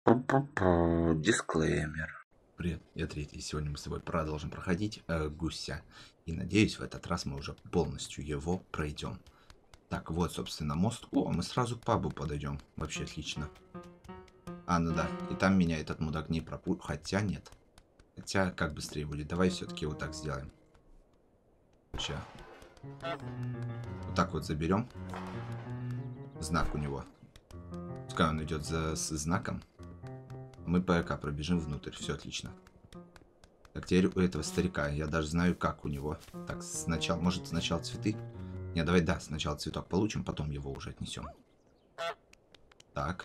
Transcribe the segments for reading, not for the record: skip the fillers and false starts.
Дисклеймер. Привет, я Третий. Сегодня мы с тобой продолжим проходить Гуся. И надеюсь, в этот раз мы уже полностью его пройдем. Так, вот, собственно, мост. О, мы сразу к пабу подойдем. Вообще отлично. А, ну да. И там меня этот мудак не пропустит. Хотя нет. Хотя, как быстрее будет. Давай все-таки вот так сделаем. Сейчас. Вот так вот заберем. Знак у него. Пускай он идет с знаком. Мы ПК пробежим внутрь. Все отлично. Так, теперь у этого старика. Я даже знаю, как у него. Так, сначала, может, сначала цветы? Не, давай, да, сначала цветок получим, потом его уже отнесем. Так.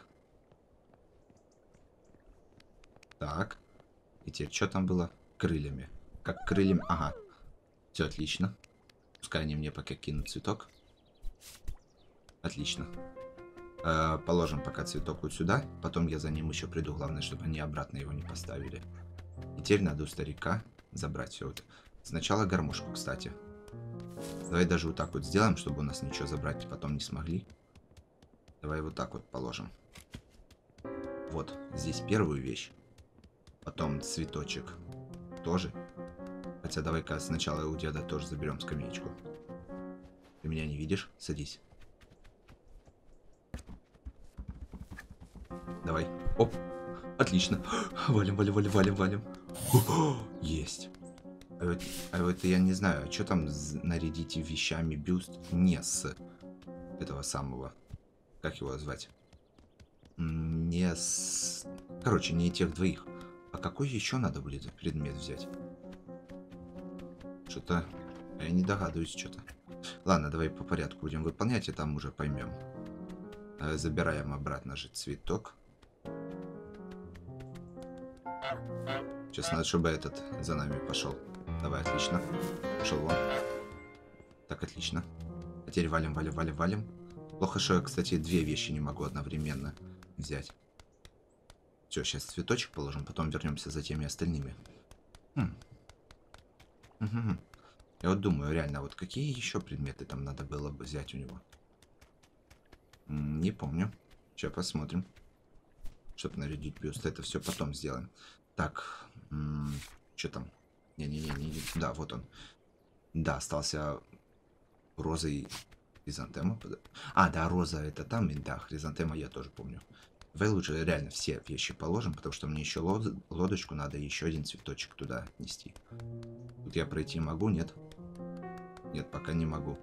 Так. И теперь, что там было? Крыльями. Как крыльями? Ага. Все отлично. Пускай они мне пока кинут цветок. Отлично. Положим пока цветок вот сюда. Потом я за ним еще приду. Главное, чтобы они обратно его не поставили. И теперь надо у старика забрать все это. Сначала гармошку, кстати. Давай даже вот так вот сделаем, чтобы у нас ничего забрать потом не смогли. Давай вот так вот положим. Вот, здесь первую вещь. Потом цветочек тоже. Хотя давай-ка сначала у деда тоже заберем скамеечку. Ты меня не видишь? Садись. Давай. Оп. Отлично. Валим, валим, валим, валим, валим. Есть. А вот я не знаю, а что там нарядить вещами бюст не с этого самого. Как его звать? Не с... Короче, не тех двоих. А какой еще надо будет за предмет взять? Что-то... Я не догадываюсь, что-то. Ладно, давай по порядку будем выполнять, и там уже поймем. Забираем обратно же цветок. Сейчас надо, чтобы этот за нами пошел. Давай, отлично. Пошел вон. Так, отлично. А теперь валим, валим, валим, валим. Плохо, что я, кстати, две вещи не могу одновременно взять. Все, сейчас цветочек положим, потом вернемся за теми остальными. Угу. Я вот думаю, реально, вот какие еще предметы там надо было бы взять у него? Не помню. Сейчас посмотрим. Чтобы нарядить бюст, это все потом сделаем. Так, что там? Не-не-не, да, вот он. Да, остался роза и хризантема. А, да, роза это там, и да, хризантема я тоже помню. Давай лучше реально все вещи положим, потому что мне еще лодочку надо и еще один цветочек туда нести. Тут я пройти могу, нет? Нет, пока не могу.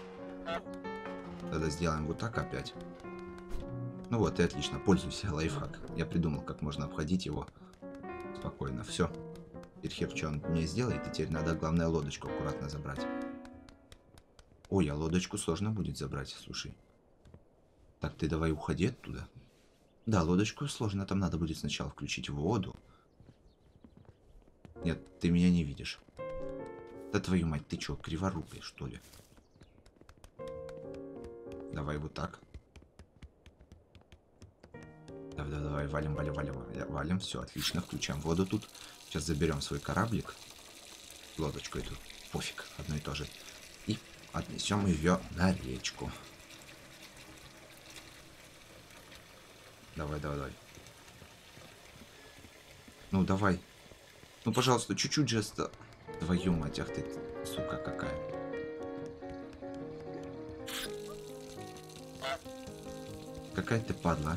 Тогда сделаем вот так опять. Ну вот, и отлично, пользуйся, лайфхак. Я придумал, как можно обходить его спокойно. Все. Теперь хер, что он мне сделает, и теперь надо, главное, лодочку аккуратно забрать. Ой, а лодочку сложно будет забрать, слушай. Так, ты давай уходи оттуда. Да, лодочку сложно, там надо будет сначала включить воду. Нет, ты меня не видишь. Да твою мать, ты чё, криворукой, что ли? Давай вот так. Давай, валим, валим, валим, валим. Все, отлично, включаем воду тут. Сейчас заберем свой кораблик. Лодочку эту, пофиг, одно и то же. И отнесем ее на речку. Давай, давай, давай. Ну, давай. Ну, пожалуйста, чуть-чуть же... Твою мать, ах ты, сука какая. Какая ты падла.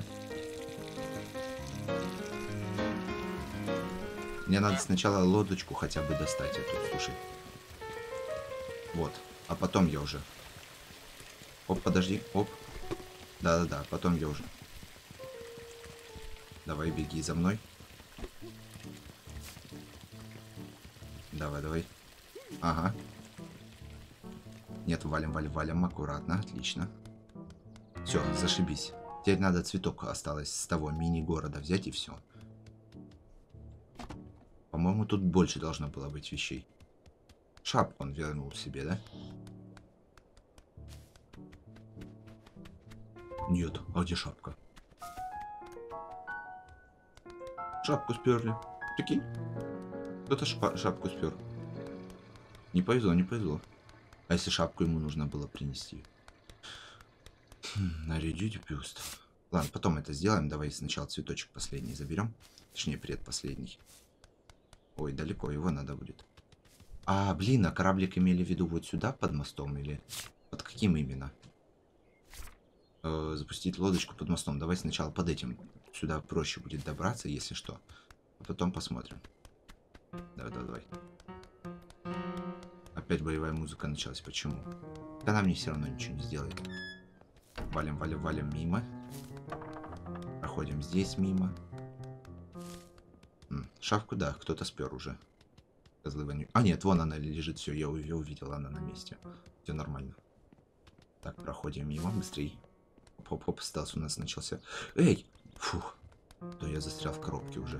Мне надо сначала лодочку хотя бы достать эту, слушай. Вот. А потом я уже... Оп, подожди, оп. Да-да-да, потом я уже... Давай, беги за мной. Давай, давай. Ага. Нет, валим, валим, валим. Аккуратно, отлично. Все, зашибись. Теперь надо цветок осталось с того мини-города взять и все. По-моему, тут больше должно было быть вещей. Шапку он вернул себе, да? Нет, а где шапка? Шапку сперли. Прикинь? Кто-то шапку спер. Не повезло, не повезло. А если шапку ему нужно было принести? Нарядить бюст. Ладно, потом это сделаем. Давай сначала цветочек последний заберем. Точнее, предпоследний. Ой, далеко его надо будет. А, блин, а кораблик имели в виду вот сюда, под мостом, или под каким именно? Запустить лодочку под мостом. Давай сначала под этим. Сюда проще будет добраться, если что. А потом посмотрим. Давай, давай, давай. Опять боевая музыка началась. Почему? Она мне все равно ничего не сделает. Валим, валим, валим мимо. Проходим здесь мимо. Шавку, да, кто-то спер уже. Козлы воню. А, нет, вон она лежит. Все, я ее увидел, она на месте. Все нормально. Так, проходим мимо. Быстрей. Хоп-хоп, стелс у нас начался. Эй! Фух. То я застрял в коробке уже.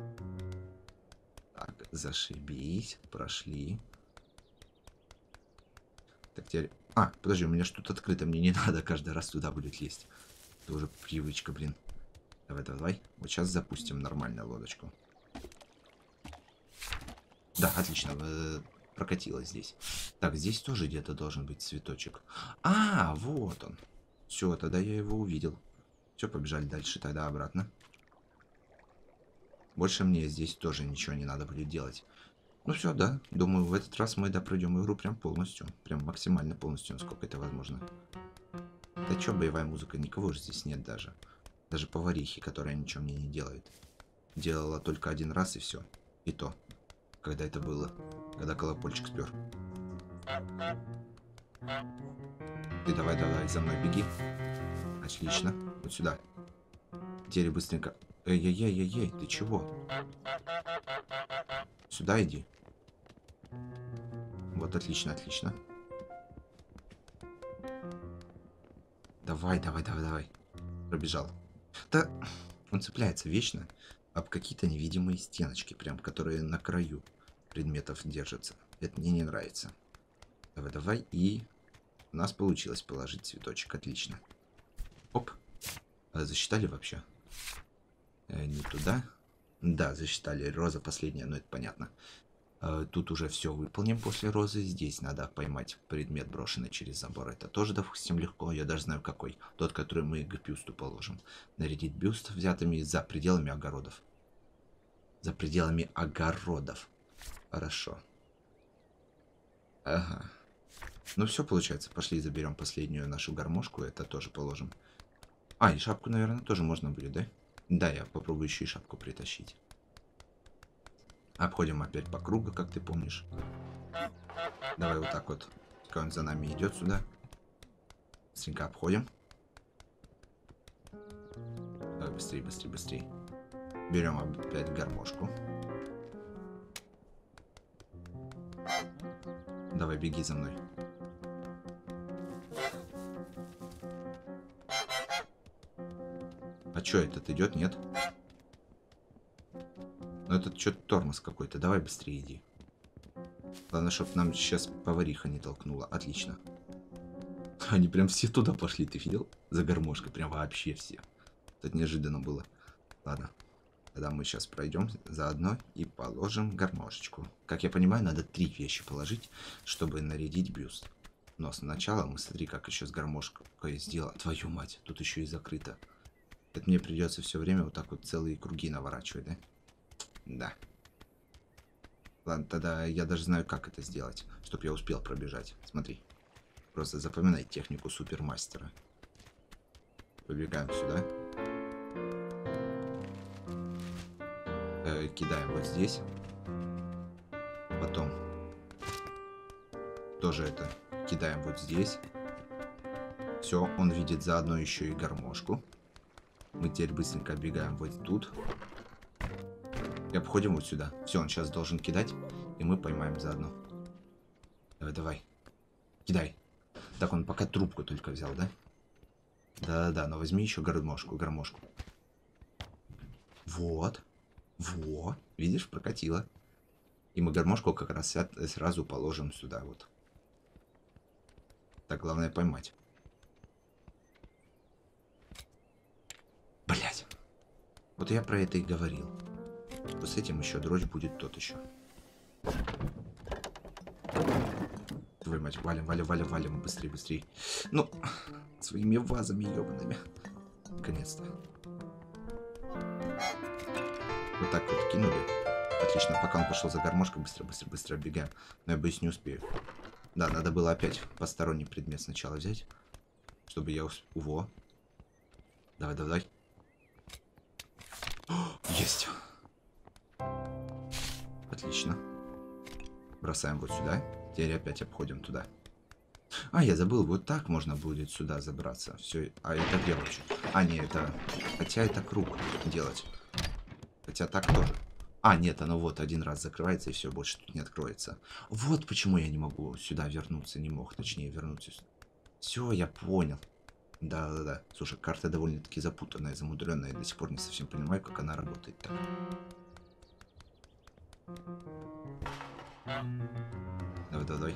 Так, зашибись. Прошли. Так, теперь... А, подожди, у меня что-то открыто. Мне не надо каждый раз туда будет лезть. Это уже привычка, блин. Давай, давай, давай. Вот сейчас запустим нормальную лодочку. Да, отлично. Прокатилась здесь. Так, здесь тоже где-то должен быть цветочек. А, вот он. Все, тогда я его увидел. Все, побежали дальше, тогда обратно. Больше мне здесь тоже ничего не надо будет делать. Ну все, да. Думаю, в этот раз мы допройдем игру прям полностью. Прям максимально полностью, насколько это возможно. Да что, боевая музыка? Никого же здесь нет даже. Даже поварихи, которая ничего мне не делает. Делала только один раз и все. И то. Когда это было. Когда колокольчик спер. Ты давай, давай, за мной беги. Отлично. Вот сюда. Теперь быстренько. Эй-эй-эй-эй, ты чего? Сюда иди. Вот, отлично, отлично. Давай, давай, давай, давай. Пробежал. Да, он цепляется вечно об какие-то невидимые стеночки, прям, которые на краю предметов держатся. Это мне не нравится. Давай, давай. И у нас получилось положить цветочек. Отлично. Оп. А засчитали вообще? Не туда. Да, засчитали. Роза последняя, но это понятно. Тут уже все выполним после розы. Здесь надо поймать предмет, брошенный через забор. Это тоже, допустим, легко. Я даже знаю, какой. Тот, который мы к бюсту положим. Нарядить бюст взятыми за пределами огородов. За пределами огородов. Хорошо. Ага. Ну все, получается. Пошли заберем последнюю нашу гармошку. Это тоже положим. А, и шапку, наверное, тоже можно будет, да? Да, я попробую еще и шапку притащить. Обходим опять по кругу, как ты помнишь. Давай вот так вот. Пускай он за нами идет сюда. Быстренько обходим. Давай быстрее, быстрее, быстрее. Берем опять гармошку. Давай, беги за мной. А чё, этот идет, нет? Ну этот что-то тормоз какой-то. Давай быстрее иди. Главное, чтобы нам сейчас повариха не толкнула. Отлично. Они прям все туда пошли, ты видел? За гармошкой. Прям вообще все. Это неожиданно было. Ладно. Тогда мы сейчас пройдем заодно и положим гармошечку. Как я понимаю, надо 3 вещи положить, чтобы нарядить бюст. Но сначала мы, смотри, как еще с гармошкой сделал. Твою мать, тут еще и закрыто. Это мне придется все время вот так вот целые круги наворачивать, да? Да. Ладно, тогда я даже знаю, как это сделать, чтобы я успел пробежать. Смотри. Просто запоминай технику супермастера. Побегаем сюда. Кидаем вот здесь. Потом тоже это кидаем вот здесь. Все, он видит заодно еще и гармошку. Мы теперь быстренько бегаем вот тут. И обходим вот сюда. Все, он сейчас должен кидать, и мы поймаем заодно. Давай, давай. Кидай. Так, он пока трубку только взял, да? Да-да-да, но возьми еще гармошку, гармошку. Вот. Во. Видишь, прокатило. И мы гармошку как раз сразу положим сюда вот. Так, главное поймать. Блять. Вот я про это и говорил. Вот с этим еще дрочь будет тот еще. Твою мать, валим, валим, валим, валим. Быстрее, быстрее. Ну, своими вазами ебаными. Наконец-то. Вот так вот кинули. Отлично, пока он пошел за гармошкой, быстро бегаем. Но я боюсь, не успею. Да, надо было опять посторонний предмет сначала взять. Чтобы я успел... Во. Давай. Есть. Отлично. Бросаем вот сюда. Теперь опять обходим туда. А, я забыл, вот так можно будет сюда забраться. Все. А это где вообще? А, не, это... Хотя это круг делать. Хотя так тоже. А, нет, оно вот один раз закрывается и все, больше тут не откроется. Вот почему я не могу сюда вернуться, не мог, точнее, вернуться сюда. Все, я понял. Да. Слушай, карта довольно-таки запутанная, замудренная. Я до сих пор не совсем понимаю, как она работает так. Давай.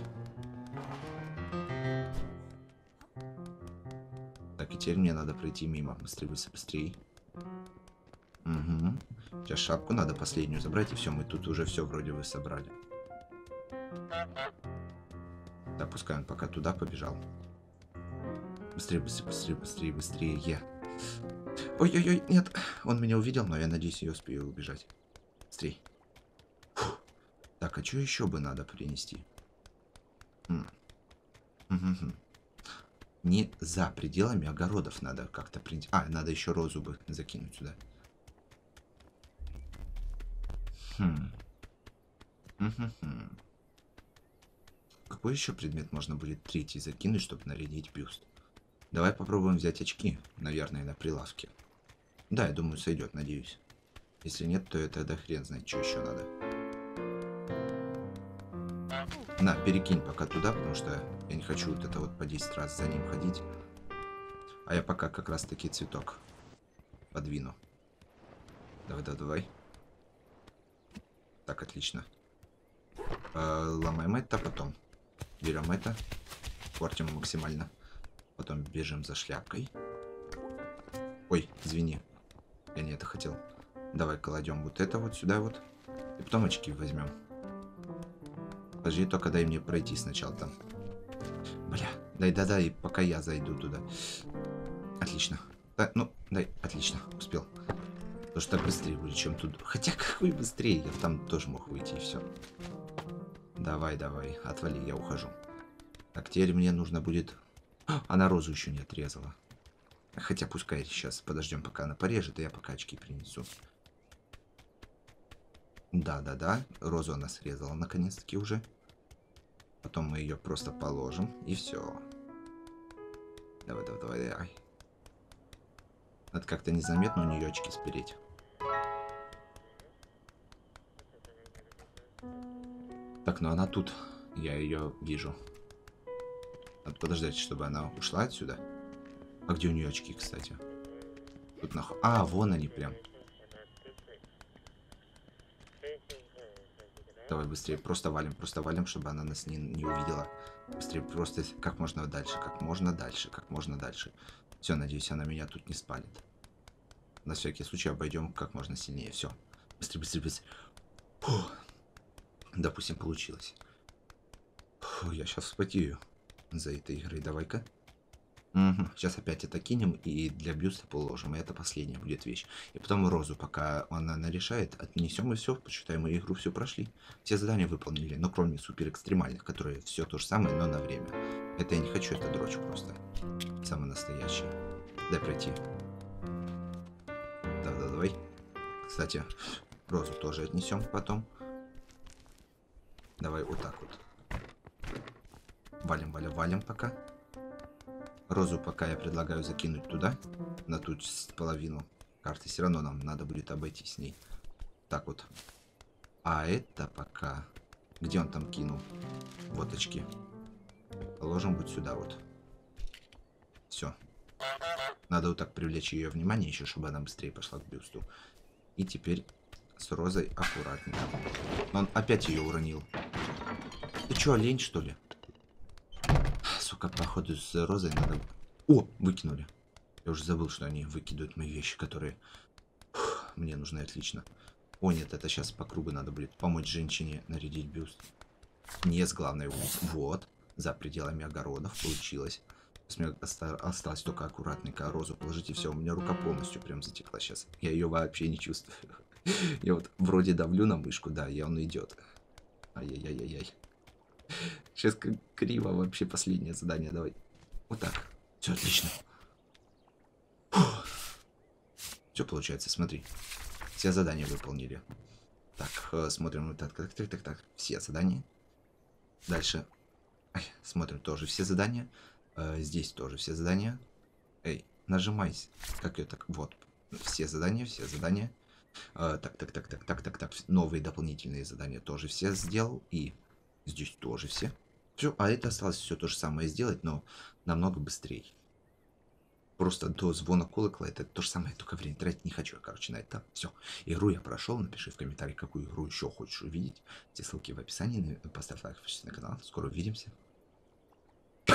Так, и теперь мне надо пройти мимо. Быстрее. Угу. Сейчас шапку надо последнюю забрать, и все, мы тут уже все вроде бы собрали. Да, пускай он пока туда побежал. Быстрее. Ой, нет. Он меня увидел, но я надеюсь, я успею убежать. Быстрей. Фух. Так, а что еще бы надо принести? Не за пределами огородов надо как-то принести. А, надо еще розу бы закинуть сюда. Какой еще предмет можно будет третий закинуть, чтобы нарядить бюст? Давай попробуем взять очки, наверное, на прилавке. Да, я думаю, сойдет, надеюсь. Если нет, то это тогда хрен знает, что еще надо. На, перекинь пока туда, потому что я не хочу вот это вот по 10 раз за ним ходить. А я пока как раз таки цветок подвину. Давай. Так, отлично. Ломаем это, потом берем это, портим максимально. Потом бежим за шляпкой. Ой, извини. Я не это хотел. Давай кладем вот это вот сюда вот. И потом очки возьмем. Подожди, только дай мне пройти сначала там. Бля, дай, пока я зайду туда. Отлично. Да, ну, дай, отлично, успел. Потому что так быстрее будет, чем тут. Хотя какой быстрее, я там тоже мог выйти и все. Давай, отвали, я ухожу. Так, теперь мне нужно будет... Она розу еще не отрезала. Хотя пускай сейчас подождем, пока она порежет, и я пока очки принесу. Да. Розу она срезала наконец-таки уже. Потом мы ее просто положим, и все. Давай. Надо как-то незаметно у нее очки спереть. Так, ну она тут. Я ее вижу. Надо подождать, чтобы она ушла отсюда. А где у нее очки, кстати? Тут А, вон они прям. Давай быстрее, просто валим, чтобы она нас не увидела. Быстрее, просто как можно дальше. Все, надеюсь, она меня тут не спалит. На всякий случай обойдем как можно сильнее. Все. Быстрее. Фух. Допустим, получилось. Фу, я сейчас вспотею за этой игрой. Давай-ка. Угу. Сейчас опять это кинем и для бюста положим. И это последняя будет вещь. И потом розу, пока она нарешает, отнесем и все. Почитаем, мы игру все прошли. Все задания выполнили. Но кроме супер экстремальных, которые все то же самое, но на время. Это я не хочу, это дрочь просто. Самый настоящий. Дай пройти. Давай. Кстати, розу тоже отнесем потом. Давай вот так вот. Валим пока. Розу пока я предлагаю закинуть туда, на ту половину карты. Все равно нам надо будет обойти с ней. Так вот. А это пока... Где он там кинул? Вот очки. Положим вот сюда вот. Все. Надо вот так привлечь ее внимание еще, чтобы она быстрее пошла к бюсту. И теперь с розой аккуратненько. Но он опять ее уронил. Ты что, олень, что ли? Сука, походу с розой надо... О, выкинули. Я уже забыл, что они выкидывают мои вещи, которые мне нужны отлично. О, нет, это сейчас по кругу надо будет помочь женщине нарядить бюст. Не с главной улицы. Вот, за пределами огородов получилось. Осталось только аккуратненько розу положить, и все. У меня рука полностью прям затекла сейчас. Я ее вообще не чувствую. Я вот вроде давлю на мышку, да, и он идет. Ай-яй-яй-яй-яй. Сейчас криво вообще последнее задание. Давай. Вот так. Все отлично. Все получается, смотри. Все задания выполнили. Так, смотрим. Вот так. Все задания. Дальше. Ай, смотрим тоже все задания. Здесь тоже все задания. Эй, нажимайся. Как ее так? Вот. Все задания, все задания. Так. Новые дополнительные задания тоже все сделал. И здесь тоже все. Все, а это осталось все то же самое сделать, но намного быстрее. Просто до звона колокола это то же самое, только время тратить не хочу я, короче, на это. Все, игру я прошел, напиши в комментарии, какую игру еще хочешь увидеть. Все ссылки в описании, поставь лайк, подпишись на канал. Скоро увидимся.